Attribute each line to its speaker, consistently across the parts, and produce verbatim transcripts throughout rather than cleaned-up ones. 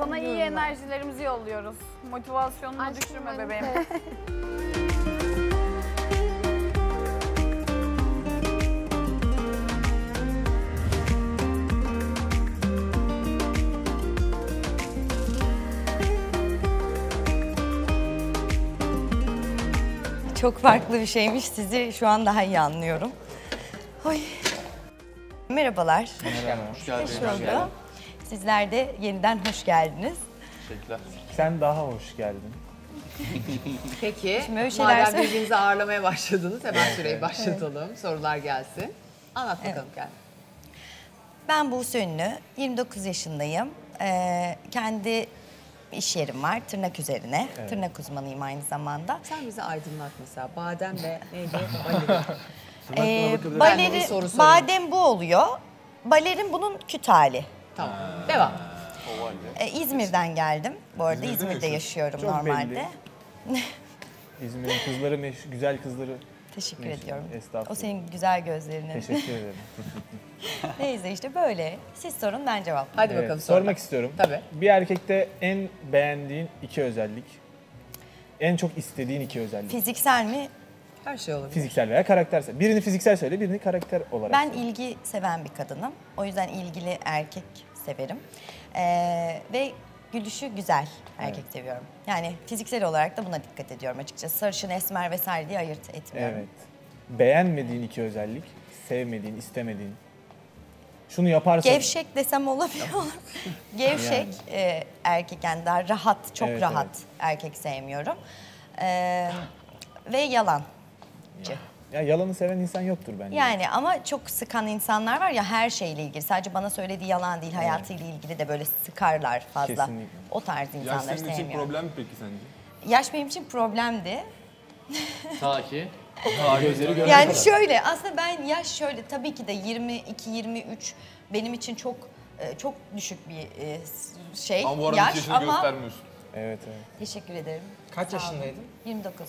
Speaker 1: Sana iyi enerjilerimizi yolluyoruz. Motivasyonunu
Speaker 2: Aşkım
Speaker 1: düşürme
Speaker 2: benim
Speaker 1: bebeğim.
Speaker 2: de.
Speaker 3: Çok farklı bir şeymiş. Sizi şu an daha iyi anlıyorum. Oy. Merhabalar.
Speaker 4: Merhaba.
Speaker 5: Hoş geldin.
Speaker 3: Hoş bulduk. Sizler de yeniden hoş geldiniz.
Speaker 5: Teşekkürler.
Speaker 4: Sen daha hoş geldin.
Speaker 6: Peki,
Speaker 3: Şimdi öyle şeyler
Speaker 6: madem
Speaker 3: söyle-
Speaker 6: birbirinizi ağırlamaya başladınız, hemen süreyi başlatalım. Sorular gelsin. Anlat bakalım kendini.
Speaker 3: Ben Buse Ünlü, yirmi dokuz yaşındayım. Ee, kendi iş yerim var, tırnak üzerine. Tırnak uzmanıyım aynı zamanda.
Speaker 6: Sen bizi aydınlat mesela. Badem ve neydi? Balerin.
Speaker 3: Ee,
Speaker 6: Ben de bir
Speaker 3: baleri,
Speaker 6: soru sorayım.
Speaker 3: badem bu oluyor. Balerin bunun küt hali.
Speaker 6: Tamam, devam.
Speaker 3: Ee, İzmir'den geldim. Bu arada
Speaker 5: İzmir'de
Speaker 3: İzmir'de
Speaker 5: yaşıyorsun.
Speaker 3: yaşıyorum
Speaker 4: Çok
Speaker 3: normalde.
Speaker 4: belli. İzmir'in kızları, meş- güzel kızları.
Speaker 3: Teşekkür
Speaker 4: Neyse,
Speaker 3: ediyorum.
Speaker 4: estağfurullah.
Speaker 3: O senin güzel gözlerinin.
Speaker 4: Teşekkür ederim.
Speaker 3: Neyse işte böyle. Siz sorun, ben cevaplayayım.
Speaker 6: Hadi
Speaker 4: Evet,
Speaker 6: bakalım
Speaker 4: sormak
Speaker 6: sorular.
Speaker 4: istiyorum.
Speaker 6: Tabii.
Speaker 4: Bir erkekte en beğendiğin iki özellik, en çok istediğin iki özellik.
Speaker 3: Fiziksel mi?
Speaker 6: Her şey olabilir.
Speaker 4: Fiziksel veya karaktersel. Birini fiziksel söyle, birini karakter olarak
Speaker 3: Ben
Speaker 4: söyle.
Speaker 3: ilgi seven bir kadınım. O yüzden ilgili erkek severim. Ee, ve gülüşü güzel erkek seviyorum. Yani fiziksel olarak da buna dikkat ediyorum açıkçası. Sarışın, esmer vesaire diye ayırt etmiyorum.
Speaker 4: Evet. Beğenmediğin iki özellik, sevmediğin, istemediğin. Şunu yaparsan...
Speaker 3: Gevşek desem olabilir olur. Gevşek e, erkek, yani daha rahat, çok
Speaker 4: Evet,
Speaker 3: rahat
Speaker 4: evet.
Speaker 3: erkek sevmiyorum. Ee, ve yalancı.
Speaker 4: Ya yalanı seven insan yoktur bence.
Speaker 3: Yani ama çok sıkan insanlar var ya, her şeyle ilgili. Sadece bana söylediği yalan değil, hayatıyla ilgili de böyle sıkarlar fazla.
Speaker 4: Kesinlikle.
Speaker 3: O tarz
Speaker 5: Yaş
Speaker 3: insanları
Speaker 5: senin için
Speaker 3: sevmiyorum.
Speaker 5: problem mi peki sence?
Speaker 3: Yaş benim için problemdi.
Speaker 5: Ta ki. Ta gözleri görene
Speaker 3: Yani
Speaker 5: kadar.
Speaker 3: şöyle, aslında ben yaş şöyle, tabii ki de yirmi iki yirmi üç benim için çok e, çok düşük bir e, şey,
Speaker 5: Ama bu arada
Speaker 3: yaş
Speaker 5: hiç yaşını
Speaker 3: ama
Speaker 5: göstermiyorsun.
Speaker 4: Evet, evet.
Speaker 3: teşekkür ederim.
Speaker 7: Kaç
Speaker 3: Sağ olun.
Speaker 7: yaşındaydın?
Speaker 3: yirmi dokuz.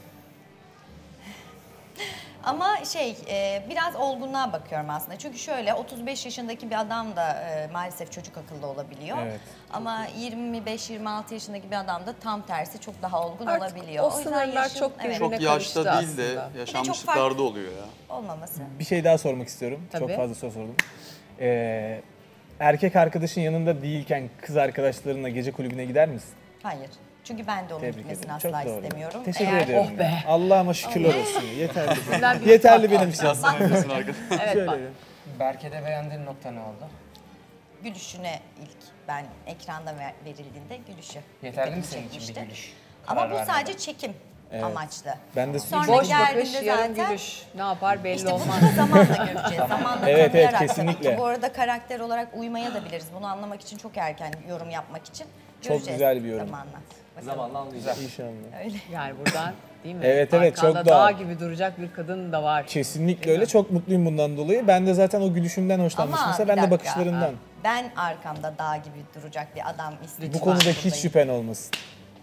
Speaker 3: Ama şey, e, biraz olgunluğa bakıyorum aslında. Çünkü şöyle, otuz beş yaşındaki bir adam da e, maalesef çocuk akıllı olabiliyor.
Speaker 4: Evet.
Speaker 3: Ama yirmi beş yirmi altı yaşındaki bir adam da tam tersi çok daha olgun
Speaker 6: Artık
Speaker 3: olabiliyor.
Speaker 6: o
Speaker 3: yüzden
Speaker 6: sınırlar
Speaker 3: yaşın-
Speaker 6: çok
Speaker 3: evet,
Speaker 6: birbirine
Speaker 5: Çok yaşta
Speaker 6: karıştı
Speaker 5: değil de
Speaker 6: aslında.
Speaker 5: yaşanmışlıklarda oluyor ya.
Speaker 3: olmaması.
Speaker 4: Bir şey daha sormak istiyorum.
Speaker 6: Tabii.
Speaker 4: Çok fazla soru sordum. Ee, erkek arkadaşın yanında değilken kız arkadaşlarınla gece kulübüne gider misin?
Speaker 3: Hayır. Çünkü ben de onun
Speaker 4: Tebrik
Speaker 3: gitmesini
Speaker 4: ederim.
Speaker 3: asla
Speaker 4: Çok doğru.
Speaker 3: istemiyorum.
Speaker 4: Teşekkür
Speaker 3: Eğer-
Speaker 4: ediyorum.
Speaker 6: Oh be.
Speaker 4: Allah'ıma şükürler olsun. Yeterli.
Speaker 6: Sizden bir
Speaker 4: Yeterli
Speaker 6: ufak
Speaker 4: benim için.
Speaker 5: Yaslan yapıyorsun arkadaş.
Speaker 6: Evet bak.
Speaker 4: Şöyle.
Speaker 7: Berke'de beğendiğin nokta ne oldu?
Speaker 3: Gülüşüne ilk ben ekranda ver- verildiğinde gülüşü.
Speaker 7: Yeterli mi
Speaker 3: dikkatimi
Speaker 7: senin için bir
Speaker 3: çekmişti.
Speaker 7: gülüş?
Speaker 3: Ama
Speaker 7: Karar
Speaker 3: bu
Speaker 7: vermeden.
Speaker 3: sadece çekim
Speaker 4: Evet.
Speaker 3: amaçlı.
Speaker 4: Ben de
Speaker 3: Sonra
Speaker 6: Boş bakış,
Speaker 3: geldiğinde
Speaker 6: yarım
Speaker 3: zaten
Speaker 6: gülüş. Ne yapar belli
Speaker 3: işte
Speaker 6: olmaz.
Speaker 3: bunu da zamanla göreceğiz. Zamanla
Speaker 4: Evet, evet,
Speaker 3: tanıyarak tabii
Speaker 4: kesinlikle.
Speaker 3: ki. Bu arada karakter olarak uymaya da biliriz. Bunu anlamak için çok erken yorum yapmak için. Göreceğiz
Speaker 4: güzel bir yorum.
Speaker 3: Zamanla. Bakalım.
Speaker 7: Zamanla anlayacağız.
Speaker 4: İnşallah.
Speaker 3: Öyle.
Speaker 6: Yani buradan değil mi?
Speaker 4: Evet, evet, çok
Speaker 6: Arkanda
Speaker 4: doğal.
Speaker 6: dağ gibi duracak bir kadın da var.
Speaker 4: Kesinlikle öyle. Çok mutluyum bundan dolayı. Ben de zaten o gülüşümden hoşlanmışım.
Speaker 3: Ama
Speaker 4: Mesela
Speaker 3: bir
Speaker 4: ben de
Speaker 3: dakika.
Speaker 4: bakışlarından.
Speaker 3: Ben arkamda dağ gibi duracak bir adam istedim.
Speaker 4: Bu konuda hiç şüphen olmasın.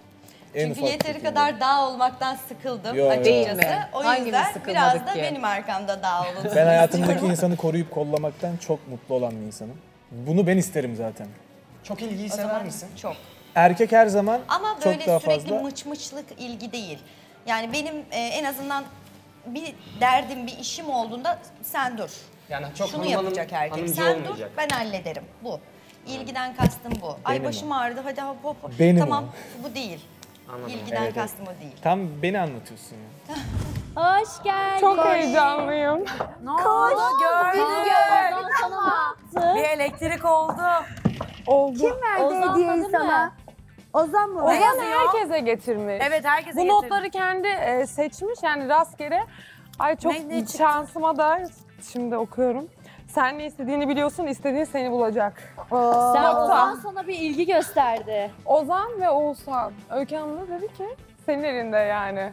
Speaker 4: En
Speaker 3: Çünkü
Speaker 4: ufak
Speaker 3: yeteri
Speaker 4: şekilde.
Speaker 3: kadar dağ olmaktan sıkıldım
Speaker 4: Yo, yo.
Speaker 3: açıkçası.
Speaker 6: Değil mi?
Speaker 3: O
Speaker 6: Hangimiz
Speaker 3: yüzden
Speaker 6: sıkılmadık
Speaker 3: biraz da
Speaker 6: ki?
Speaker 3: benim arkamda dağ olun.
Speaker 4: Ben hayatımdaki insanı koruyup kollamaktan çok mutlu olan bir insanım. Bunu ben isterim zaten.
Speaker 7: Çok ilgiyi
Speaker 3: O
Speaker 7: sever
Speaker 3: zaman
Speaker 7: misin?
Speaker 3: çok.
Speaker 4: Erkek her zaman
Speaker 3: Ama böyle
Speaker 4: çok daha
Speaker 3: sürekli
Speaker 4: fazla...
Speaker 3: mıç mıçlık ilgi değil. Yani benim e, en azından bir derdim, bir işim olduğunda sen dur.
Speaker 7: Yani çok
Speaker 3: Şunu
Speaker 7: hanım
Speaker 3: yapacak
Speaker 7: hanım-
Speaker 3: erkek.
Speaker 7: hanımcı
Speaker 3: Sen dur,
Speaker 7: olmayacak.
Speaker 3: ben hallederim. Bu. İlgiden kastım bu. Ay
Speaker 4: Benim o.
Speaker 3: başım ağrıdı, hadi hop hop. hop.
Speaker 4: Benim
Speaker 3: Tamam, bu değil.
Speaker 7: Anladım.
Speaker 3: İlgiden
Speaker 4: Evet, evet.
Speaker 3: kastım o değil.
Speaker 4: Tam beni anlatıyorsun ya.
Speaker 2: Hoş geldin.
Speaker 1: Çok heyecanlıyım.
Speaker 8: Ne oldu? Gördüm.
Speaker 2: Gördüm sana.
Speaker 8: Bir elektrik oldu.
Speaker 1: Oldu.
Speaker 9: Kim verdi
Speaker 2: Ozan
Speaker 9: hediyeyi
Speaker 2: tadı
Speaker 9: sana?
Speaker 2: mı?
Speaker 9: Ozan mı?
Speaker 8: Ne
Speaker 1: Ozan
Speaker 8: yazıyor?
Speaker 1: herkese getirmiş.
Speaker 8: Evet, herkese
Speaker 1: Bu
Speaker 8: getirdim.
Speaker 1: notları kendi e, seçmiş, yani rastgele. Ay çok
Speaker 8: Ne- ne çıktı?
Speaker 1: şansıma da şimdi okuyorum. Sen ne istediğini biliyorsun, istediğin seni bulacak.
Speaker 2: Sen
Speaker 1: Nokta.
Speaker 2: Ozan sana bir ilgi gösterdi.
Speaker 1: Ozan ve Oğuzhan. Öykü Hanım da dedi ki senin elinde yani.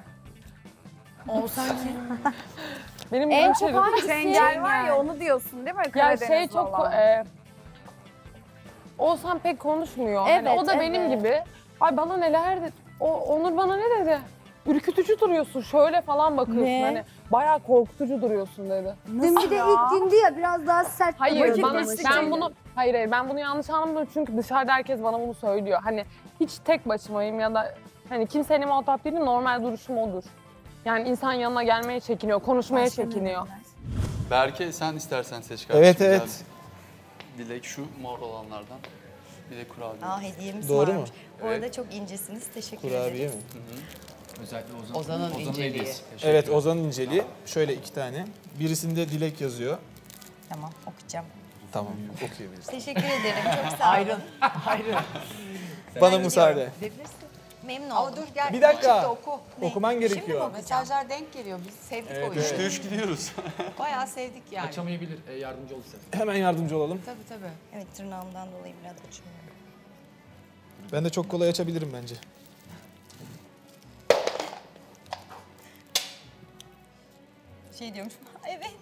Speaker 8: Oğuzhan kim?
Speaker 1: Benim
Speaker 2: En çok
Speaker 1: hemşerim.
Speaker 2: hangisi?
Speaker 1: Çengel var ya, onu diyorsun değil mi? Ya
Speaker 8: Karadenizli
Speaker 1: şey çok...
Speaker 8: olan.
Speaker 1: E, Oğuzhan pek konuşmuyor. Hani
Speaker 2: Evet,
Speaker 1: o da benim
Speaker 2: evet.
Speaker 1: gibi. Ay bana neler dedi. O, Onur bana ne dedi? ürkütücü duruyorsun şöyle falan bakıyorsun
Speaker 2: Ne?
Speaker 1: hani bayağı korkutucu duruyorsun dedi.
Speaker 9: Dün bir de ilk gündü ya biraz daha sert.
Speaker 1: Hayır
Speaker 9: vakit
Speaker 1: bana,
Speaker 9: geçti.
Speaker 1: ben bunu hayır hayır ben bunu yanlış anlamadım çünkü dışarıda herkes bana bunu söylüyor. Hani hiç tek başımayım ya da hani kimsenin muhatap değilim, normal duruşum odur. Yani insan yanına gelmeye çekiniyor, konuşmaya çekiniyor.
Speaker 5: Berke sen istersen seç kardeşim.
Speaker 4: Evet,
Speaker 5: Gel.
Speaker 4: evet.
Speaker 5: Dilek şu mor olanlardan. Bir de kurabiye.
Speaker 3: Aa hediyemiz
Speaker 4: Doğru
Speaker 3: varmış.
Speaker 4: mu?
Speaker 3: Bu arada çok incesiniz. Teşekkür
Speaker 4: Kurabiye
Speaker 3: ederiz.
Speaker 4: mi?
Speaker 5: Özellikle Ozan.
Speaker 6: Ozan'ın inceliği.
Speaker 5: hediyesi.
Speaker 4: Evet, Ozan'ın inceliği. Şöyle iki tane. Birisinde Dilek yazıyor.
Speaker 3: Tamam okuyacağım.
Speaker 4: Tamam, okuyabiliriz.
Speaker 3: Teşekkür ederim. Çok sağ olun.
Speaker 6: Ayrıl. Ayrıl.
Speaker 4: Bana müsaade.
Speaker 6: Gidebilirsin.
Speaker 3: Memnun
Speaker 6: Ama
Speaker 3: oldum.
Speaker 6: dur gel.
Speaker 4: Bir dakika.
Speaker 6: Çıktı, oku.
Speaker 4: Okuman gerekiyor.
Speaker 6: Mesajlar denk geliyor. Biz sevdik
Speaker 4: Evet,
Speaker 6: oyunu.
Speaker 5: Üçte üç gidiyoruz.
Speaker 6: Bayağı sevdik yani.
Speaker 5: Açamayabilir. E, yardımcı olursa.
Speaker 4: Hemen yardımcı olalım.
Speaker 6: Tabii tabii.
Speaker 3: Evet tırnağımdan dolayı biraz açıyorum.
Speaker 4: Ben de çok kolay açabilirim bence.
Speaker 3: Şey diyormuş. Evet.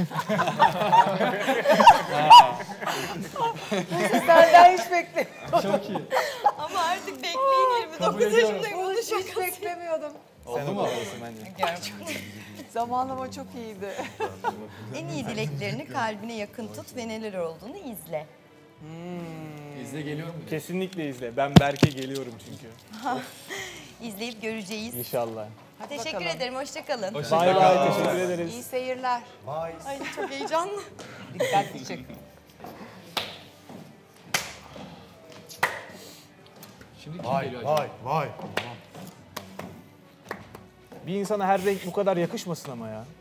Speaker 6: Senden hiç bekle.
Speaker 5: Çok iyi.
Speaker 3: Ama artık bekleyin yirmi dokuz yaşındayım. Bunu
Speaker 6: Hiç beklemiyordum.
Speaker 4: Sen
Speaker 5: Oldu mu?
Speaker 4: okumalısın bence.
Speaker 6: Zamanlama çok iyiydi.
Speaker 3: En iyi dileklerini kalbine yakın tut ve neler olduğunu izle.
Speaker 5: İzle geliyor mu?
Speaker 4: Kesinlikle izle. Ben Berke geliyorum çünkü.
Speaker 3: İzleyip göreceğiz.
Speaker 4: İnşallah.
Speaker 6: Hadi
Speaker 3: Teşekkür
Speaker 6: bakalım.
Speaker 3: ederim. Hoşça kalın.
Speaker 5: Hoşça
Speaker 4: Bay
Speaker 5: kal.
Speaker 4: bay, teşekkür ederiz.
Speaker 6: İyi seyirler.
Speaker 3: Ay çok heyecanlı.
Speaker 6: Dikkatli çık.
Speaker 5: Şimdi kim geliyor acaba?
Speaker 7: vay.
Speaker 4: Bir insana her renk bu kadar yakışmasın ama ya.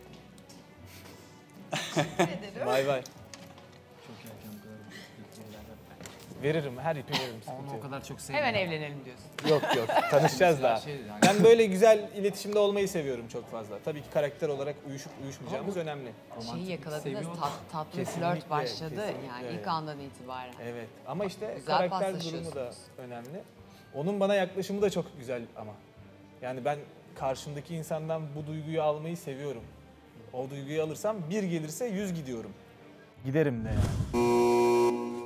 Speaker 4: Bay bay.
Speaker 5: Çok erken bu kadar.
Speaker 4: Veririm, her ipi veririm.
Speaker 5: Onu
Speaker 4: Sıkıntı
Speaker 5: o
Speaker 4: yok.
Speaker 5: kadar çok sevdim.
Speaker 6: Hemen evlenelim diyorsun.
Speaker 4: Yok yok, tanışacağız daha.
Speaker 5: Şey yani.
Speaker 4: Ben böyle güzel iletişimde olmayı seviyorum çok fazla. Tabii ki karakter olarak uyuşup uyuşmayacağımız önemli.
Speaker 6: Şeyi yakaladınız,
Speaker 5: seviyor.
Speaker 6: tat, tatlı
Speaker 4: Kesinlikle,
Speaker 6: flört başladı
Speaker 4: kesinlikle.
Speaker 6: yani ilk andan itibaren.
Speaker 4: Evet ama işte
Speaker 6: Güzel
Speaker 4: karakter durumu da
Speaker 6: paslaşıyorsunuz.
Speaker 4: önemli. Onun bana yaklaşımı da çok güzel ama. Yani ben karşımdaki insandan bu duyguyu almayı seviyorum. O duyguyu alırsam bir gelirse yüz gidiyorum. Giderim de yani.